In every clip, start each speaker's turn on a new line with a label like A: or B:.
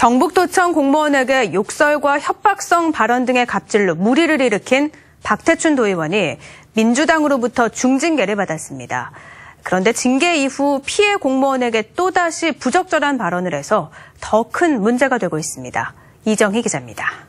A: 경북도청 공무원에게 욕설과 협박성 발언 등의 갑질로 물의를 일으킨 박태춘 도의원이 민주당으로부터 중징계를 받았습니다. 그런데 징계 이후 피해 공무원에게 또다시 부적절한 발언을 해서 더 큰 문제가 되고 있습니다. 이정희 기자입니다.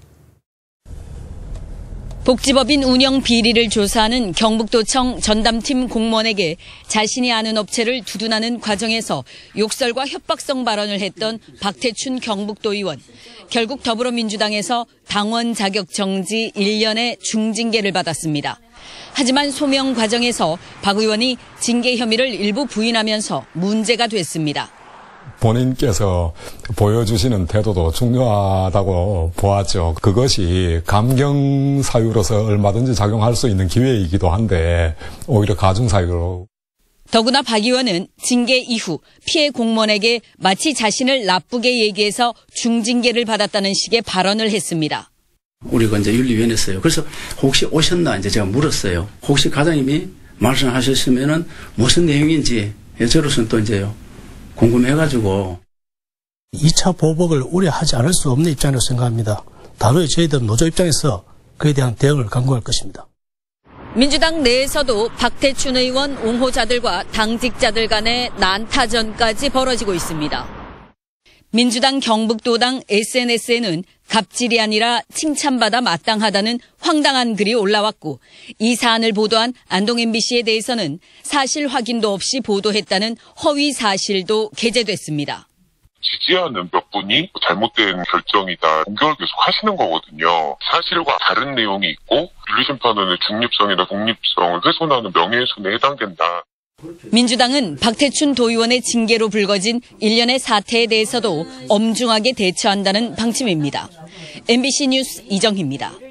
B: 복지법인 운영 비리를 조사하는 경북도청 전담팀 공무원에게 자신이 아는 업체를 두둔하는 과정에서 욕설과 협박성 발언을 했던 박태춘 경북도의원. 결국 더불어민주당에서 당원 자격 정지 1년의 중징계를 받았습니다. 하지만 소명 과정에서 박 의원이 징계 혐의를 일부 부인하면서 문제가 됐습니다.
C: 본인께서 보여주시는 태도도 중요하다고 보았죠. 그것이 감경 사유로서 얼마든지 작용할 수 있는 기회이기도 한데 오히려 가중 사유로.
B: 더구나 박 의원은 징계 이후 피해 공무원에게 마치 자신을 나쁘게 얘기해서 중징계를 받았다는 식의 발언을 했습니다.
D: 우리가 이제 윤리위원회였어요. 그래서 혹시 오셨나 이제 제가 물었어요. 혹시 과장님이 말씀하셨으면은 무슨 내용인지 저로서는 또 이제요. 궁금해가지고.
E: 2차 보복을 우려하지 않을 수 없는 입장이라고 생각합니다. 다루에 저희들 노조 입장에서 그에 대한 대응을 강구할 것입니다.
B: 민주당 내에서도 박태춘 의원 옹호자들과 당직자들 간의 난타전까지 벌어지고 있습니다. 민주당 경북도당 SNS에는 갑질이 아니라 칭찬받아 마땅하다는 황당한 글이 올라왔고 이 사안을 보도한 안동 MBC에 대해서는 사실 확인도 없이 보도했다는 허위 사실도 게재됐습니다.
F: 지지하는 몇 분이 잘못된 결정이다 공격을 계속 하시는 거거든요. 사실과 다른 내용이 있고 윤리심판원의 중립성이나 독립성을 훼손하는 명예훼손에 해당된다.
B: 민주당은 박태춘 도의원의 징계로 불거진 일련의 사태에 대해서도 엄중하게 대처한다는 방침입니다. MBC 뉴스 이정희입니다.